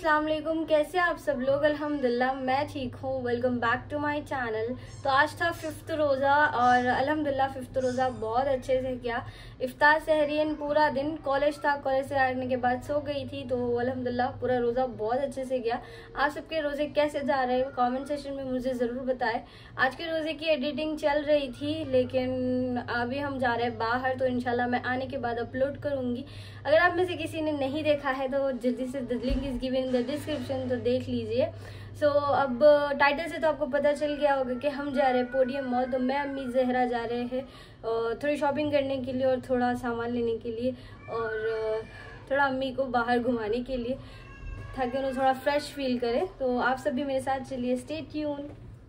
अस्सलाम वालेकुम। कैसे आप सब लोग? अल्हम्दुलिल्लाह मैं ठीक हूँ। Welcome back to my channel. तो आज था 5th रोज़ा और अल्हम्दुलिल्लाह 5th रोज़ा बहुत अच्छे से किया। इफ्तार सहरियन पूरा दिन, कॉलेज था, कॉलेज से आने के बाद सो गई थी, तो अल्हम्दुलिल्लाह पूरा रोज़ा बहुत अच्छे से गया। आप सबके रोज़े कैसे जा रहे हैं कमेंट सेक्शन में मुझे ज़रूर बताएं। आज के रोज़े की एडिटिंग चल रही थी, लेकिन अभी हम जा रहे हैं बाहर, तो इंशाल्लाह मैं आने के बाद अपलोड करूँगी। अगर आप में से किसी ने नहीं देखा है तो जल्दी से link is given in the description, तो देख लीजिए। सो अब टाइटल से तो आपको पता चल गया होगा कि हम जा रहे हैं पोडियम मॉल। तो मैं, अम्मी, जहरा जा रहे हैं थोड़ी शॉपिंग करने के लिए और थोड़ा सामान लेने के लिए, और थोड़ा अम्मी को बाहर घुमाने के लिए, ताकि उन्हें थोड़ा फ्रेश फील करे। तो आप सब भी मेरे साथ चलिए, स्टे ट्यून।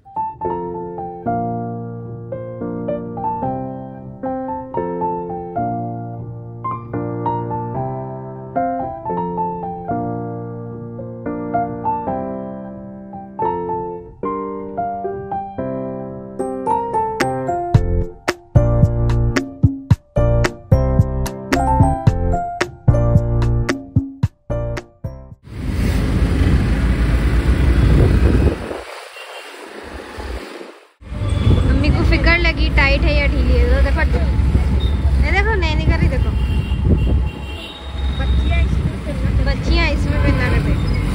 फिगर लगी टाइट है या ढीली है, तो देखो ये देखो नहीं निकल रही, देखो बच्चियाँ इसमें पहना करते।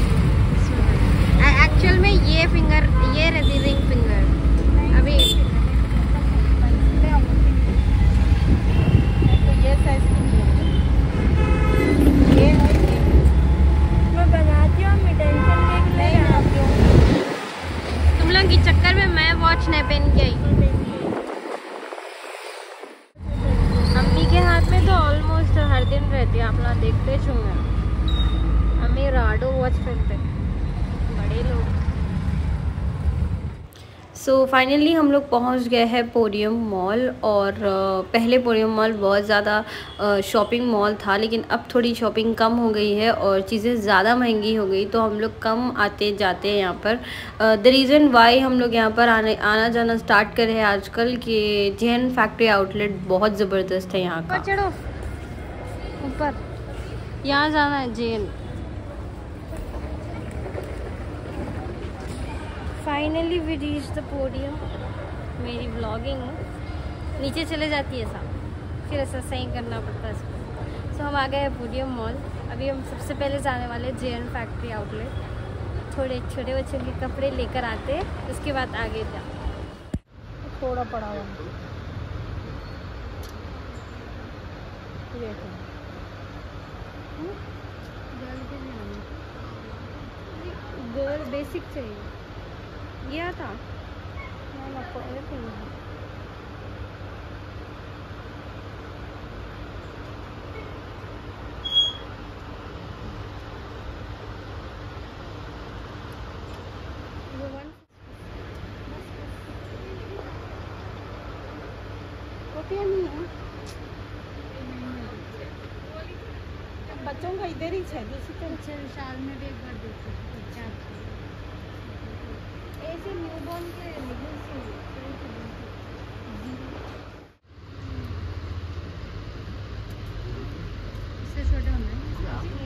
एक्चुअल में ये फिंगर ये रहती रिंग फिंगर। अभी तो ये साइज ये मैं बनाती हूँ, मैं टेंशन नहीं बनाती हूँ। तुम लोग के चक्कर में मैं वॉच नहीं पहन के आई। अम्मी के हाथ में तो ऑलमोस्ट हर दिन रहती है, आप लोग देखते होंगे। अम्मी राडो वॉच पहनते, बड़े लोग। सो फाइनली हम लोग पहुंच गए हैं पोडियम मॉल। और पहले पोडियम मॉल बहुत ज़्यादा शॉपिंग मॉल था, लेकिन अब थोड़ी शॉपिंग कम हो गई है और चीज़ें ज़्यादा महंगी हो गई, तो हम लोग कम आते जाते हैं यहाँ पर। द रीज़न वाई हम लोग यहाँ पर आना जाना स्टार्ट करे हैं आजकल कि जेएन फैक्ट्री आउटलेट बहुत ज़बरदस्त है यहाँ का। चढ़ो ऊपर, यहाँ जाना है JN. Finally we reach the podium. मेरी व्लॉगिंग नीचे चले जाती है ऐसा, फिर ऐसा सही करना पड़ता है इसको। सो हम आ गए हैं पोडियम मॉल। अभी हम सबसे पहले जाने वाले जेएन फैक्ट्री आउटलेट। थोड़े छोटे बच्चों के कपड़े लेकर आते हैं, उसके बाद आगे जा। थोड़ा पड़ा हुआ गर्ल बेसिक चाहिए, गया था नहीं है बच्चों का इधर ही है। साल में भी एक बार देखते ऐसे न्यूबॉर्न के इससे छोटे होना है।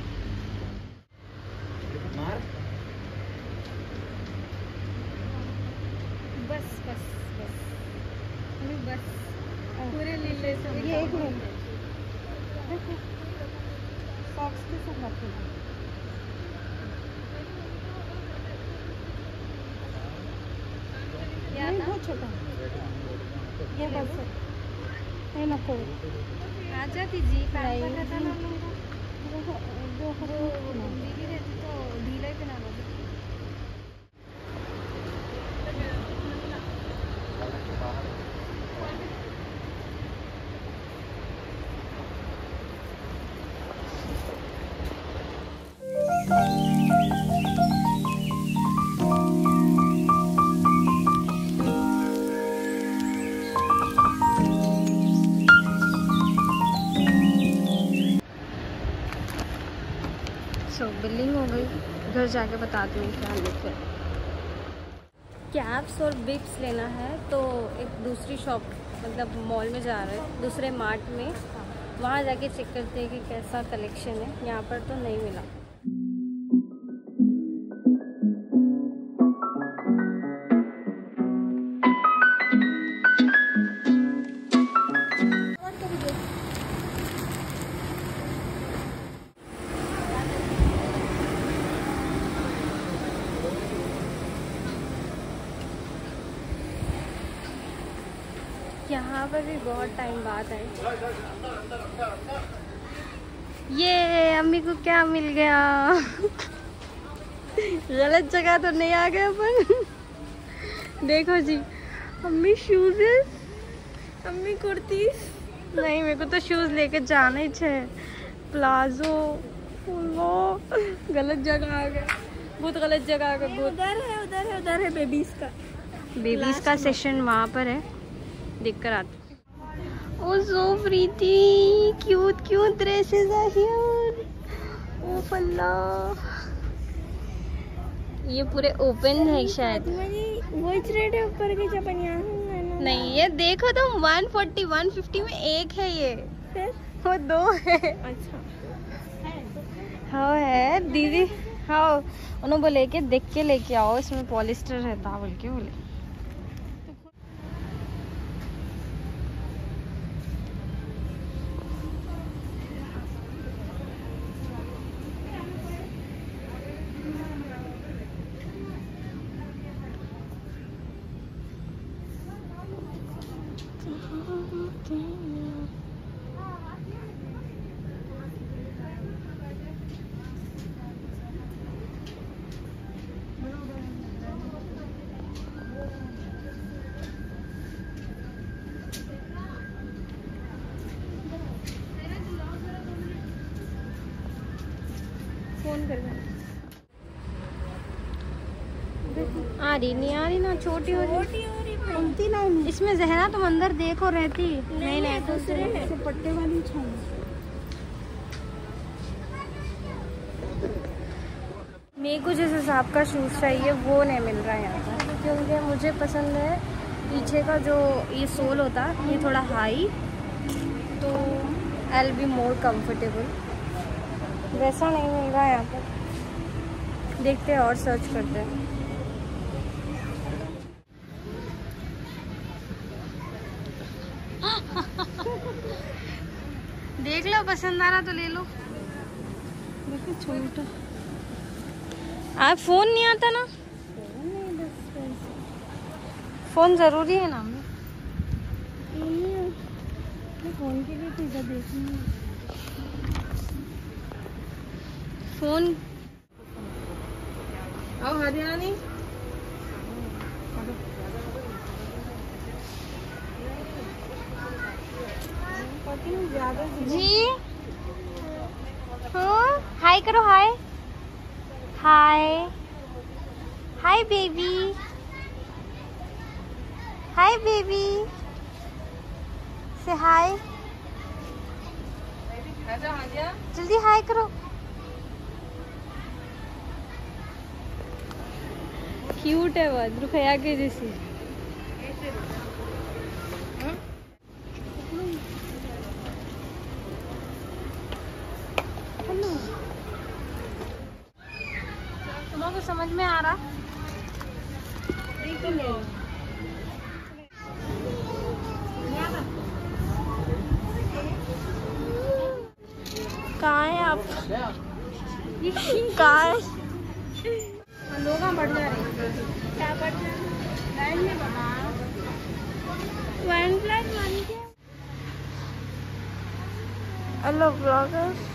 बस बस बस बस पूरे लीले से ये एक मिनट देखो सॉक्स के साथ रखेंगे। बहुत छोटा ये बस है ना, को आ जाती जी पैंट रहता ना जो ढीली रहती तो ढीला ही पहना लो। बिल्डिंग हो गई, घर जाके बताती हूँ क्या लेके। कैप्स और बिक्स लेना है, तो एक दूसरी शॉप मतलब मॉल में जा रहे हैं, दूसरे मार्ट में, वहाँ जाके चेक करते हैं कि कैसा कलेक्शन है। यहाँ पर तो नहीं मिला। यहाँ पर भी बहुत टाइम बाद आए। ये अम्मी को क्या मिल गया? गलत जगह तो नहीं आ गए अपन। देखो जी, अम्मी शूज, अम्मी कुर्ती। नहीं, मेरे को तो शूज लेके जाना ही है। प्लाजो, वो गलत जगह आ गए, बहुत गलत जगह आ गए। उधर है बेबीज का सेशन वहाँ पर है, देख कर आते। Oh so pretty, cute dresses are here. Oh फल्ला, ये पूरे ओपन है शायद। वॉइस रेट है ऊपर के चपनिया। नहीं, ये देखो तुम, 140 150 में एक है ये। वो 2 है। अच्छा हाँ है दीदी। हाँ, उन्होंने बोले कि देख के लेके आओ, इसमें पॉलिस्टर रहता बोल के बोले। फोन करना। आ रही नहीं, आ रही ना, छोटी हो रही। इसमें जहरा तुम अंदर देखो रहती। नहीं दूसरे पट्टे वाली मेरे को जिस हिसाब का शूज चाहिए वो नहीं मिल रहा है यहाँ पर, क्योंकि मुझे पसंद है पीछे का जो ये सोल होता है, ये थोड़ा हाई, तो I will be more comfortable. वैसा नहीं मिल रहा है यहाँ पर। देखते हैं और सर्च करते हैं। देख लो, पसंद आ रहा तो ले लो। देखो छोटा। आप फोन नहीं आता ना? फोन जरूरी है ना? फोन के लिए तो इधर देखनी है। फोन आओ हरियाणी। जी हाँ, हाय करो। हाय हाय हाय बेबी, हाय बेबी से हाय। जल्दी हाय करो। क्यूट है बहुत, रुखया के जैसी। तुमको समझ में आ रहा? कहाँ है आप? कहाँ है? लोग बढ़ जा रहे हैं। क्या बढ़ जा रहे हैं? हेलो ब्लॉगर्स,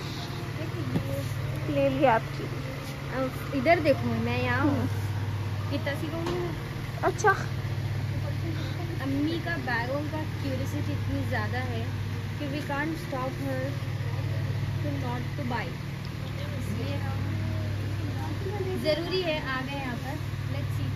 ले लिया आपकी। इधर देखो, मैं यहाँ हूँ। कितना सीखूंगी। अच्छा, अम्मी का बैगों का क्यूरियोसिटी इतनी ज़्यादा है कि we can't stop her to not to buy. इसलिए हम ज़रूरी है आ गए यहाँ पर। Let's see.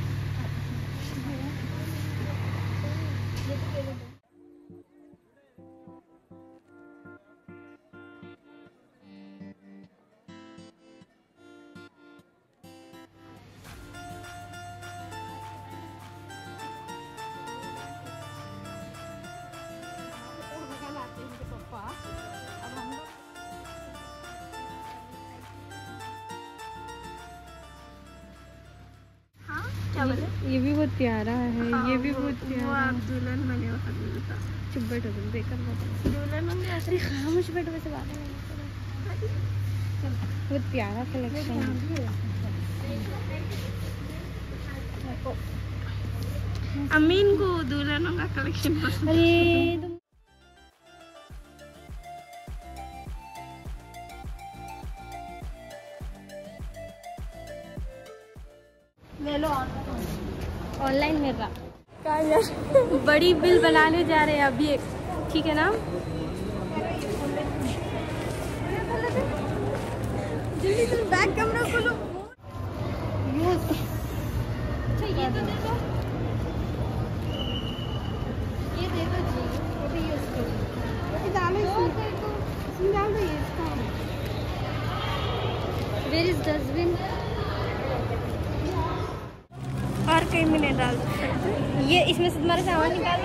ये भी बहुत प्यारा है। हाँ, ये भी बहुत प्यारा है। दुल्हन बने हो चुप बैठो, तुम बेकार मत। दुल्हन बने ऐसे खामोश बैठो, वैसे बातें नहीं। बहुत प्यारा कलेक्शन है। अमीन को दुल्हनों का कलेक्शन पसंद। अरे ले लो ऑनलाइन मिल रहा। क्या यार बड़ी बिल बनाने जा रहे हैं अभी एक, ठीक है ना? जल्दी जल्दी बैक कैमरा खोलो। अच्छा ये तो दे दो, ये दे दो जी, ये भी यूज करो। इसमें डाल दो ये इसका। Where is dustbin? और कहीं में नहीं डाल सकते। ये इसमें से तुम्हारा सामान निकालो,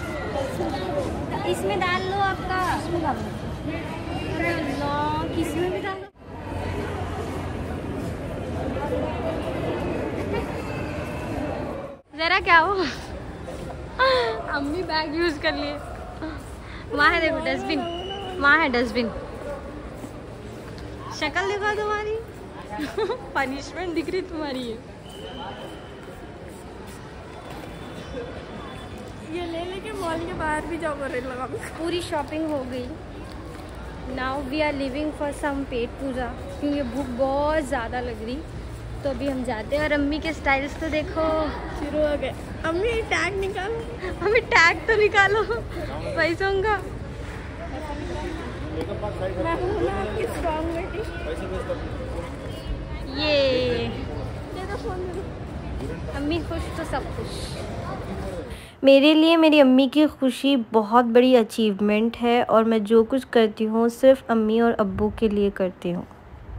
इसमें डाल लो आपका। इसमें डाल लो। अरे अल्लाह, किसमें भी डाल दो। जरा क्या हो अम्मी बैग यूज कर लिए। वहाँ है देखो डस्टबिन, वहाँ है डस्टबिन। शक्ल दिखा तुम्हारी पनिशमेंट दिख रही तुम्हारी है। ये ले लेके मॉल के बाहर भी जाओ, रेल लगा। पूरी शॉपिंग हो गई। Now we are living for some पेट पूजा, क्योंकि भूख बहुत ज़्यादा लग रही। तो अभी हम जाते हैं। और अम्मी के स्टाइल्स तो देखो, शुरू हो गए। अम्मी टैग निकालो, अम्मी टैग तो निकालो पैसों का। मैं हूँ ना आपकी स्ट्रॉन्ग बेटी। ये दे दो फोन दे दो। अम्मी खुश तो सब खुश। मेरे लिए मेरी अम्मी की खुशी बहुत बड़ी अचीवमेंट है, और मैं जो कुछ करती हूँ सिर्फ अम्मी और अब्बू के लिए करती हूँ।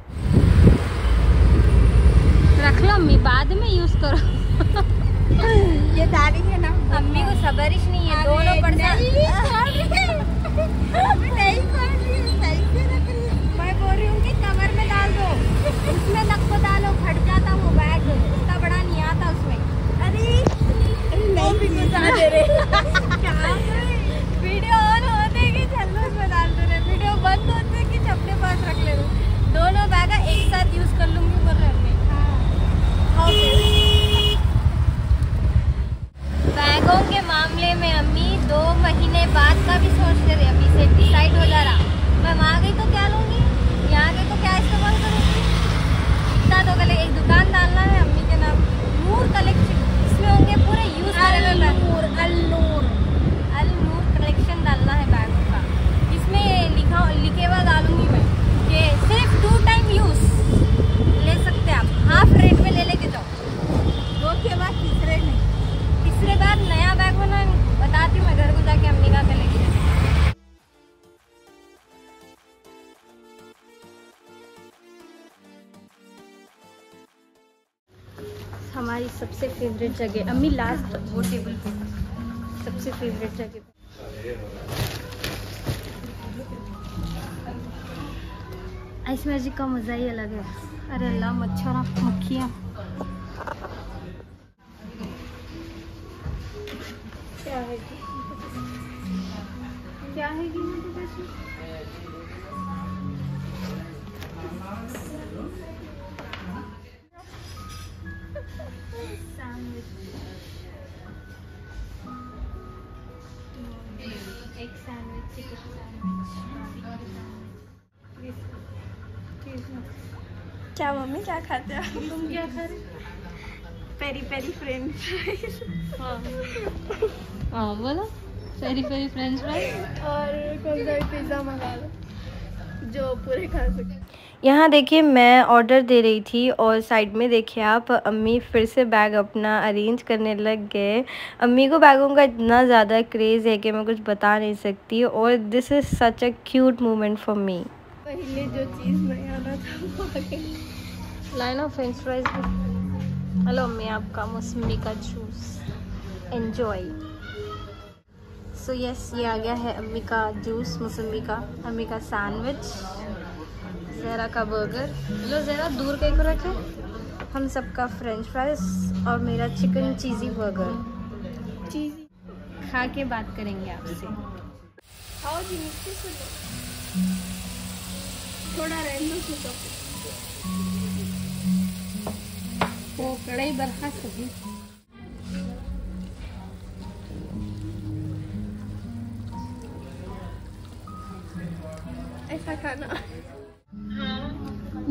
रख लो अम्मी, बाद में यूज करो। ये दादी है ना, अम्मी को सबरिश नहीं है, दोनों मैं बोल रही हूँ कि कवर में डाल दो, उसमें लग को डालो, फट जाता वो बैग, उसका बड़ा नहीं आता उसमें। अरे नहीं भी गुस्सा दे रहे। क्या वीडियो ऑन होते कि चलो उसमें डाल दे रहे, वीडियो बंद होते कि अपने पास रख ले रहे। दोनों बैग एक साथ यूज कर लूंगी बोल रहे। बैगों के मामले में अम्मी 2 महीने बाद का भी सोचते थे, अभी से डिसाइड हो जा रहा। मैं वहाँ गई तो क्या लूँगी, यहाँ गई तो क्या इस्तेमाल करूँगी। इतना तो कल एक दुकान डालना है अम्मी के नाम, नूर कलेक्शन। इसमें होंगे पूरे यूज अल-नूर कलेक्शन डालना है बैगों का। इसमें लिखे हुआ डालूंगी मैं कि सिर्फ 2 टाइम यूज ले सकते हैं आप, हाफ रेट में ले लेके जाओ। 2 के बाद तीसरे नहीं, तीसरे बार नया बैग होना बताती हूँ मैं घर को जाके अम्मी का कलेक्शन। हमारी सबसे फेवरेट जगह, अम्मी लास्ट वो टेबल पे सबसे फेवरेट जगह पे। आइस मैजिक का मज़ा ही अलग है। अरे अल्लाह, मच्छर मक्खियाँ। क्या है क्या है कि एक सैंडविच, चिकन सैंडविच। क्या मम्मी क्या खाते हो? तुम क्या खा रहे? Peri peri French fries. हाँ बोलो, पेरी पेरी फ्रेंच फ्राइज और कौन सा पिज़्ज़ा मंगा लो जो पूरे खा सके। यहाँ देखिए मैं ऑर्डर दे रही थी, और साइड में देखिए आप अम्मी फिर से बैग अपना अरेंज करने लग गए। अम्मी को बैगों का इतना ज़्यादा क्रेज़ है कि मैं कुछ बता नहीं सकती, और this is such a cute moment for me. पहले जो चीज़ नहीं आना था वो आ गई। Line of French fries. Hello अम्मी, आपका मौसमी का जूस एंजॉय। सो यस, ये आ गया है अम्मी का जूस मौसमी का, अम्मी का सैंडविच, ज़हरा का बर्गर। लो ज़हरा दूर कहीं को रखे, हम सबका फ्रेंच फ्राइज, और मेरा चिकन चीज़ी बर्गर। चीज़ी खा के बात करेंगे आपसे। आओ जी, नीचे से लो, थोड़ा रहने दो। वो कढ़ाई बर्खास्त होगी।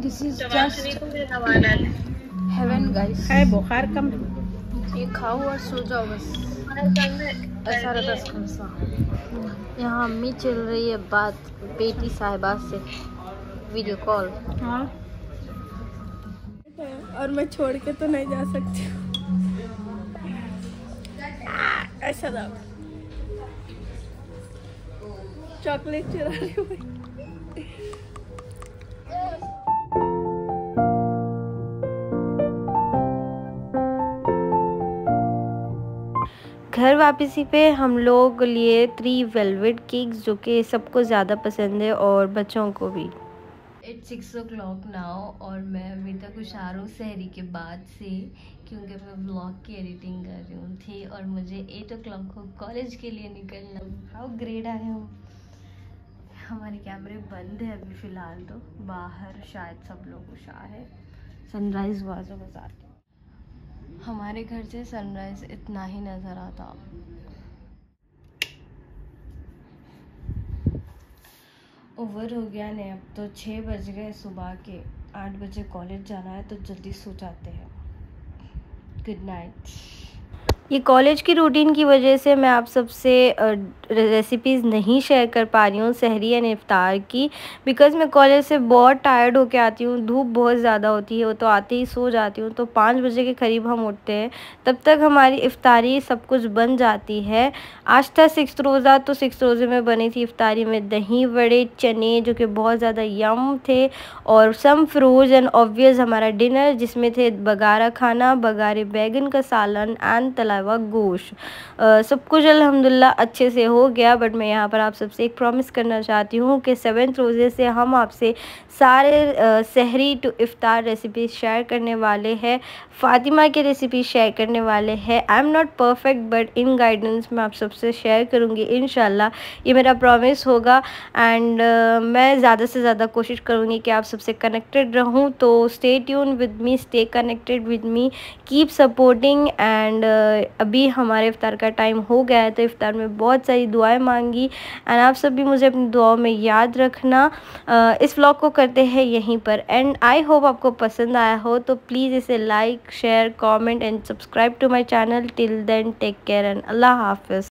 This is just heaven guys. है बुखार कम। ये खाओ और सो जाओ बस, ऐसा रहता है सा। यहाँ अम्मी चल रही है बात बेटी साहिबा से, वीडियो कॉल। हाँ, और मैं छोड़ के तो नहीं जा सकती हूँ। ऐसा था, चॉकलेट चुरा रही हूँ। घर वापसी पे हम लोग लिए 3 वेलवेट केक्स, जो कि सबको ज़्यादा पसंद है और बच्चों को भी। It's 6 o'clock नाउ और मैं अभी तक हुशार हूँ सहरी के बाद से, क्योंकि मैं ब्लॉग की एडिटिंग कर रही थी और मुझे 8 o'clock को कॉलेज के लिए निकलना। हाउ ग्रेट आई हूँ। हमारे कैमरे बंद है अभी फ़िलहाल, तो बाहर शायद सब लोग हुशार है। सनराइज़ हुआ जो बाजार, हमारे घर से सनराइज़ इतना ही नज़र आता। ओवर हो गया ने, अब तो 6 बज गए सुबह के। 8 बजे कॉलेज जाना है तो जल्दी सो जाते हैं। Good night. ये कॉलेज की रूटीन की वजह से मैं आप सबसे रेसिपीज़ नहीं शेयर कर पा रही हूँ सहरी एंड इफ्तार की, बिकॉज़ मैं कॉलेज से बहुत टायर्ड होके आती हूँ। धूप बहुत ज़्यादा होती है, तो आते ही सो जाती हूँ। तो 5 बजे के करीब हम उठते हैं, तब तक हमारी इफ्तारी सब कुछ बन जाती है। आज था 6th रोज़ा, तो 6th रोज़े में बनी थी इफ्तारी में दही वड़े, चने जो कि बहुत ज़्यादा यम थे, और सम फ्रूट्स, एंड ऑब्वियस हमारा डिनर जिसमें थे बगारा खाना, बगारे बैगन का सालन एंड तला हुआ गोश्त। सब कुछ अल्हम्दुलिल्लाह अच्छे से हो गया। बट मैं यहाँ पर आप सबसे एक प्रॉमिस करना चाहती हूँ कि 7th रोज़े से हम आपसे सारे सहरी टू इफ्तार रेसिपी शेयर करने वाले हैं, फ़ातिमा की रेसिपी शेयर करने वाले हैं। I am not perfect but in guidance मैं आप सबसे शेयर करूँगी इंशाल्लाह, ये मेरा प्रॉमिस होगा। एंड मैं ज़्यादा से ज़्यादा कोशिश करूँगी कि आप सबसे कनेक्टेड रहूँ। तो stay tune with me, stay connected with me, keep supporting. And अभी हमारे इफ्तार का टाइम हो गया है, तो इफ्तार में बहुत सारी दुआएं मांगी, एंड आप सब भी मुझे अपनी दुआओं में याद रखना। इस व्लॉग को करते हैं यहीं पर एंड। आई होप आपको पसंद आया हो, तो प्लीज़ इसे like, share, comment and subscribe to my channel. Till then take care and अल्लाह हाफिज़।